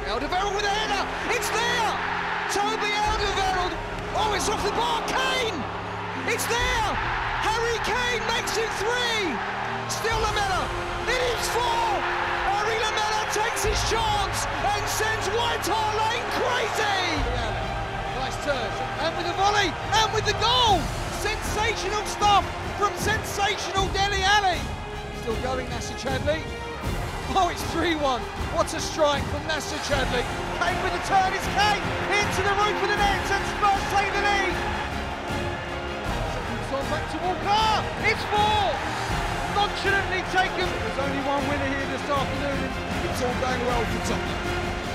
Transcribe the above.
Alderweireld with a header, it's there! Toby Alderweireld, oh, it's off the bar, Kane! It's there! Harry Kane makes it 3! Still Lamela, it is 4! Harry Lamela takes his chance and sends White Hart Lane crazy! Nice turn, and with the volley, and with the goal! Sensational stuff from sensational Dele Alli! Still going, Nacer Chadli. Oh, it's 3-1. What a strike from Nacer Chadli. Kane with the turn, it's Kane into the roof of the net and Spurs take the lead. It's on back to Walker. It's 4. Nonchalantly taken. There's only one winner here this afternoon and it's all going well for Tottenham.